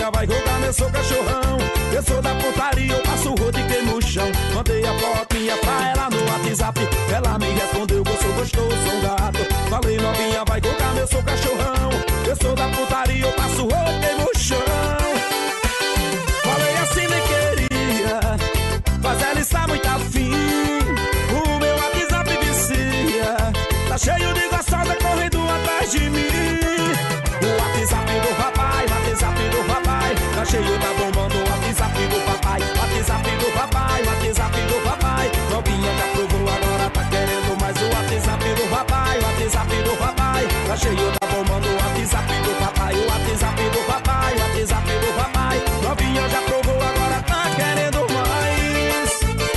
novinha vai jogar, eu sou cachorrão. Eu sou da putaria, eu passo o rodo e queimo o chão. Mandei a fotinha pra ela no WhatsApp, ela me respondeu, eu sou gostoso, sou um gato. Falei, novinha vai jogar, eu sou cachorrão. Eu sou da putaria, eu passo o rodo e queimo o chão. Falei assim, nem queria, mas ela está muito afim. O meu WhatsApp vicia, tá cheio de gostosa correndo atrás de mim. O WhatsApp do papai, o WhatsApp do papai, tá cheio, tá bombando o WhatsApp do papai. WhatsApp do papai, WhatsApp do papai. Novinha já provou, agora tá querendo mais o WhatsApp do papai. WhatsApp do papai, tá cheio, tá bombando o WhatsApp do papai. O WhatsApp do papai, WhatsApp do papai. Novinha já provou, agora tá querendo mais.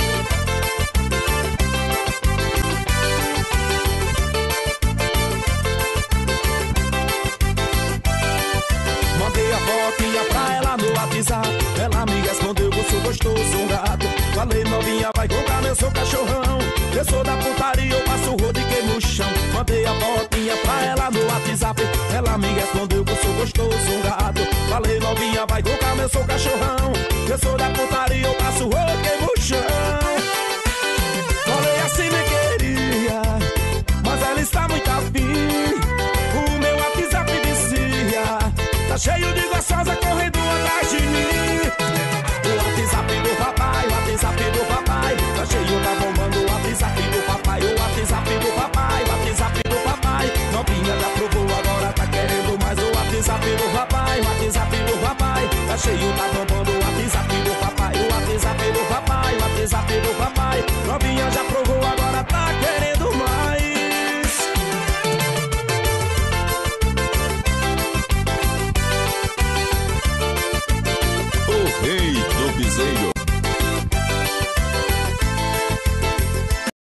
Mandei a fotinha pra ela no WhatsApp, ela me respondeu, eu sou gostoso, um gato. Falei, novinha vai comprar, eu sou cachorrão. Eu sou da putaria, eu passo o rodo e queimo o chão. Mandei a fotinha pra ela no WhatsApp, ela me respondeu, eu sou gostoso, um gato. Falei, novinha vai comprar, eu sou cachorrão. Eu sou da putaria, eu passo o rodo e queimo o chão. Falei assim, nem queria, mas ela está muito afim. O meu WhatsApp vicia, tá cheio de gostosa correndo atrás de mim. O WhatsApp do papai, o WhatsApp do papai, tá cheio, tá bombando o WhatsApp do papai. O WhatsApp do papai, o WhatsApp do papai. Novinha já provou, agora tá querendo mais o WhatsApp do papai. O WhatsApp do papai, tá cheio, tá bombando o WhatsApp do papai. O WhatsApp do papai, o WhatsApp do papai. Novinha já provou, agora tá querendo mais. O rei do piseiro.